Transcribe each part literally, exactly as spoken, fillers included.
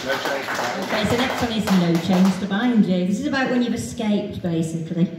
Okay, so next one is No Chains to Bind You. This is about when you've escaped, basically.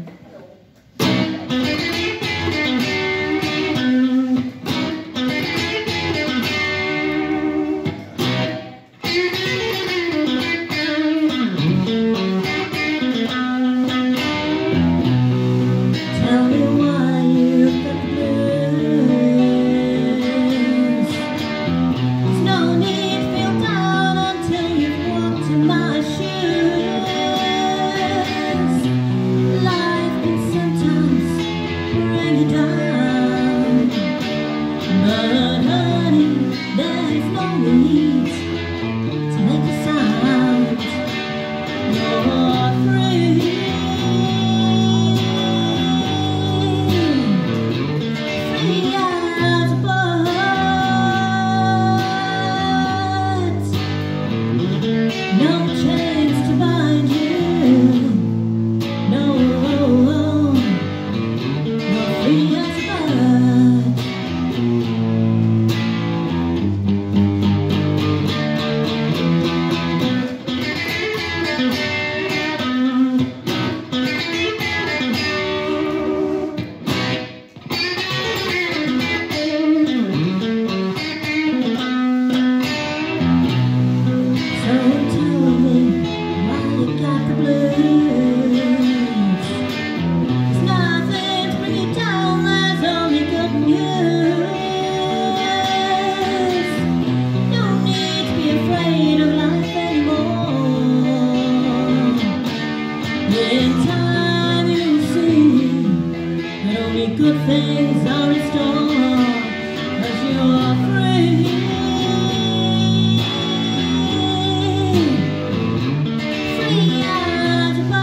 Good things are restored, 'cause you're free. Free as a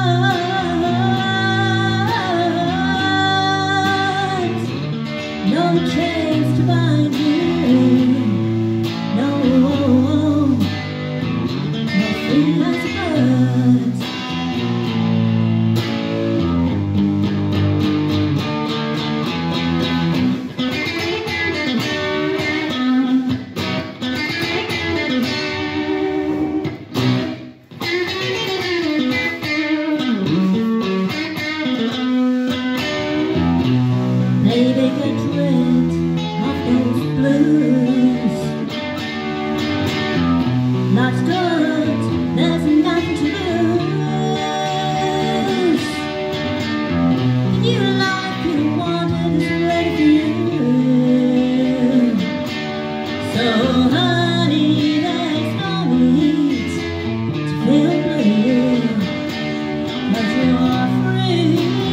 bird. No chains to bind you. No, you're free as a bird. Baby, get rid of those blues. Life's good, there's nothing to lose. The new life you wanted is ready for you. So honey, there's no need to feel blue, 'cause you're free.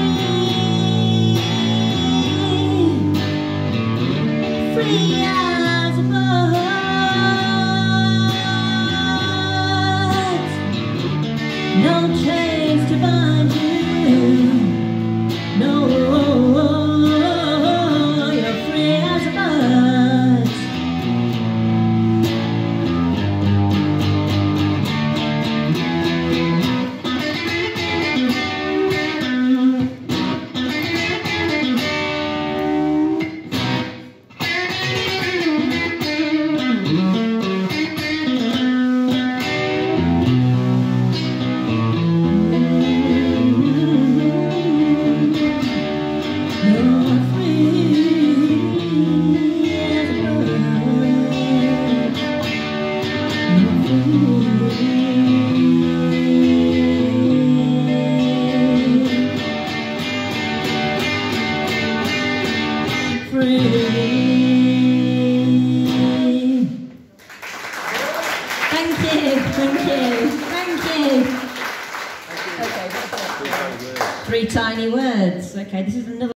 Free as a bird. No chains to bind you. No, you're free as a bird. Thank you, thank you, thank you. Okay, three tiny words. Okay, this is another.